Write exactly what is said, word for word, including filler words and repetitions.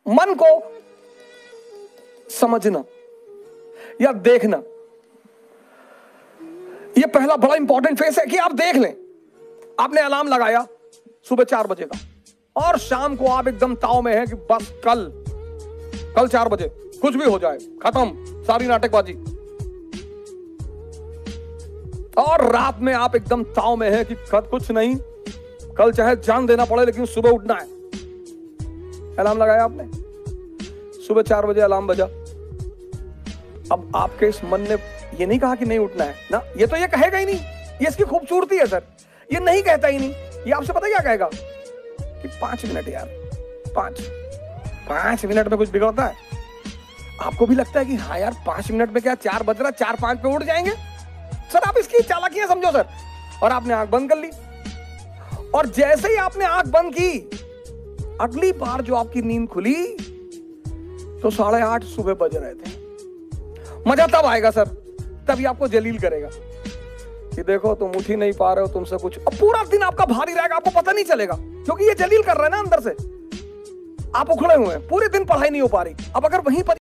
मन को समझना या देखना, यह पहला बड़ा इंपॉर्टेंट फेस है कि आप देख लें। आपने अलार्म लगाया सुबह चार बजे का और शाम को आप एकदम ताव में हैं कि बस कल कल चार बजे कुछ भी हो जाए, खत्म सारी नाटकबाजी। और रात में आप एकदम ताव में हैं कि कुछ नहीं, कल चाहे जान देना पड़े लेकिन सुबह उठना है। अलार्म लगाया आपने, सुबह चार बजे अलार्म बजा। अब आपके इस मन ने ये नहीं कहा कि नहीं उठना है ना, ये तो ये कहेगा ही नहीं, ये इसकी खूबसूरती है सर, ये नहीं कहता ही नहीं। ये आपसे पता क्या कहेगा कि पांच मिनट यार, पांच पांच मिनट में कुछ बिगड़ता है? आपको भी लगता है कि हाँ यार पांच मिनट में क्या, चार बज रहा, चार पांच पे उठ जाएंगे सर। आप इसकी चालाकियां समझो सर। और आपने आंख बंद कर ली, और जैसे ही आपने आंख बंद की, अगली बार जो आपकी नींद खुली तो साढ़े आठ सुबह बज रहे थे। मजा तब आएगा सर, तभी आपको जलील करेगा कि देखो तुम उठ ही नहीं पा रहे हो, तुमसे कुछ। अब पूरा दिन आपका भारी रहेगा, आपको पता नहीं चलेगा, क्योंकि ये जलील कर रहा है ना अंदर से। आप उखड़े हुए हैं, पूरे दिन पढ़ाई नहीं हो पा रही। अब अगर वहीं पर